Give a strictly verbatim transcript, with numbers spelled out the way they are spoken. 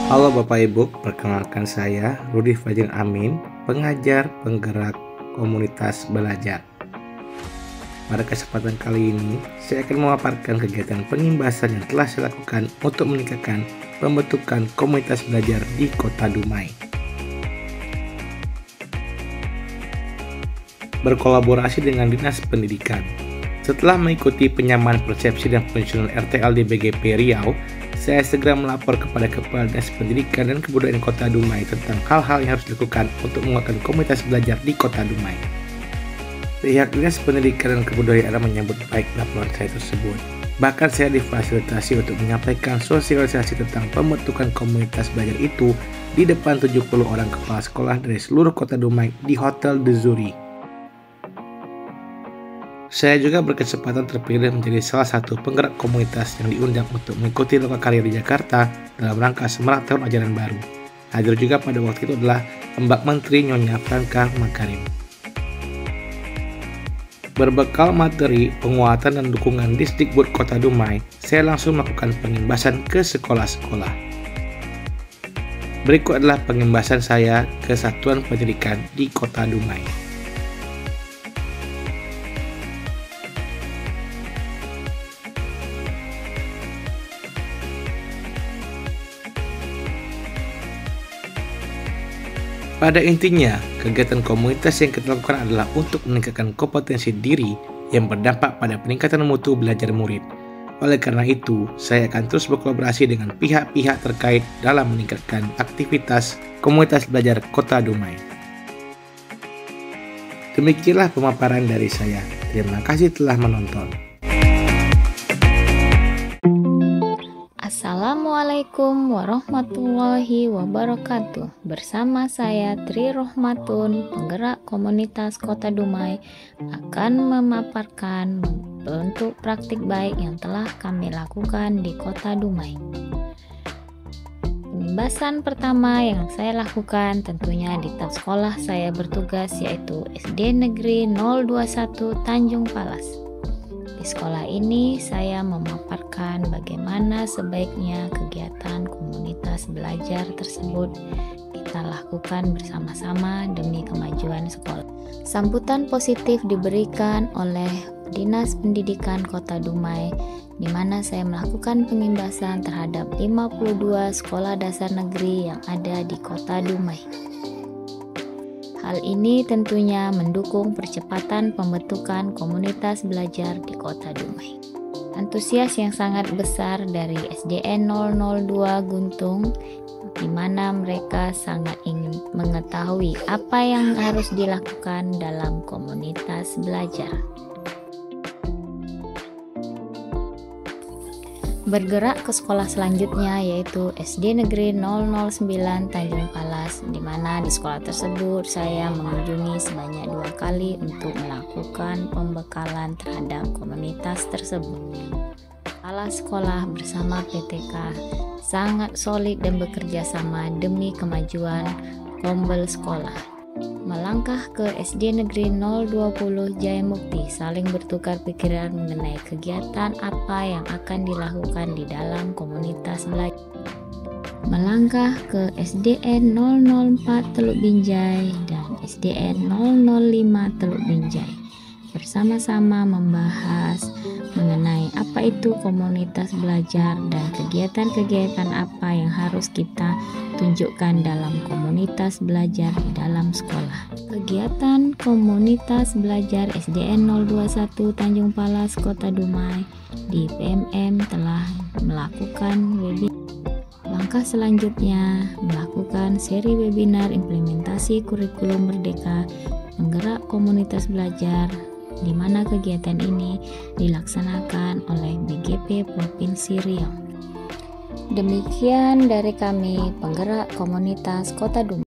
Halo Bapak Ibu, perkenalkan saya Rudi Fajrin Amin, pengajar penggerak komunitas belajar. Pada kesempatan kali ini, saya akan memaparkan kegiatan pengimbasan yang telah saya lakukan untuk meningkatkan pembentukan komunitas belajar di Kota Dumai. Berkolaborasi dengan Dinas Pendidikan. Setelah mengikuti penyamaan persepsi dan penyusunan R T L di B G P Riau, saya segera melapor kepada Kepala Dinas Pendidikan dan Kebudayaan Kota Dumai tentang hal-hal yang harus dilakukan untuk menguatkan komunitas belajar di Kota Dumai. Pihak Dinas Pendidikan dan Kebudayaan menyambut baik laporan saya tersebut. Bahkan saya difasilitasi untuk menyampaikan sosialisasi tentang pembentukan komunitas belajar itu di depan tujuh puluh orang kepala sekolah dari seluruh Kota Dumai di Hotel De Zuri. Saya juga berkesempatan terpilih menjadi salah satu penggerak komunitas yang diundang untuk mengikuti Lokakarya di Jakarta dalam rangka Semarak Tahun Ajaran Baru. Hadir juga pada waktu itu adalah Mbak Menteri Nyonya Franka Makarim. Berbekal materi, penguatan dan dukungan Disdikbud Kota Dumai, saya langsung melakukan pengimbasan ke sekolah-sekolah. Berikut adalah pengimbasan saya ke Satuan Pendidikan di Kota Dumai. Pada intinya, kegiatan komunitas yang kita lakukan adalah untuk meningkatkan kompetensi diri yang berdampak pada peningkatan mutu belajar murid. Oleh karena itu, saya akan terus berkolaborasi dengan pihak-pihak terkait dalam meningkatkan aktivitas komunitas belajar Kota Dumai. Demikianlah pemaparan dari saya. Terima kasih telah menonton. Assalamualaikum warahmatullahi wabarakatuh. Bersama saya Tri Rohmatun, penggerak komunitas Kota Dumai, akan memaparkan bentuk praktik baik yang telah kami lakukan di Kota Dumai. Pengimbasan pertama yang saya lakukan tentunya di tempat sekolah saya bertugas, yaitu S D Negeri nol dua satu Tanjung Palas. Di sekolah ini saya memaparkan bagaimana sebaiknya kegiatan komunitas belajar tersebut kita lakukan bersama-sama demi kemajuan sekolah. Sambutan positif diberikan oleh Dinas Pendidikan Kota Dumai, di mana saya melakukan pengimbasan terhadap lima puluh dua sekolah dasar negeri yang ada di Kota Dumai. Hal ini tentunya mendukung percepatan pembentukan komunitas belajar di Kota Dumai. Antusias yang sangat besar dari S D N nol nol dua Guntung, di mana mereka sangat ingin mengetahui apa yang harus dilakukan dalam komunitas belajar. Bergerak ke sekolah selanjutnya, yaitu S D Negeri nol nol sembilan Tanjung Palas, di mana di sekolah tersebut saya mengunjungi sebanyak dua kali untuk melakukan pembekalan terhadap komunitas tersebut. Kepala sekolah bersama P T K sangat solid dan bekerja sama demi kemajuan kombel sekolah. Melangkah ke S D Negeri nol dua nol Jayamukti, saling bertukar pikiran mengenai kegiatan apa yang akan dilakukan di dalam komunitas belajar. Melangkah ke S D N nol nol empat Teluk Binjai dan S D N nol nol lima Teluk Binjai, bersama-sama membahas mengenai apa itu komunitas belajar dan kegiatan-kegiatan apa yang harus kita tunjukkan dalam komunitas belajar di dalam sekolah. Kegiatan komunitas belajar S D N nol dua satu Tanjung Palas Kota Dumai di P M M telah melakukan webinar. Langkah selanjutnya melakukan seri webinar implementasi kurikulum Merdeka penggerak komunitas belajar, di mana kegiatan ini dilaksanakan oleh B G P Provinsi Riau. Demikian dari kami, penggerak komunitas Kota Dumai.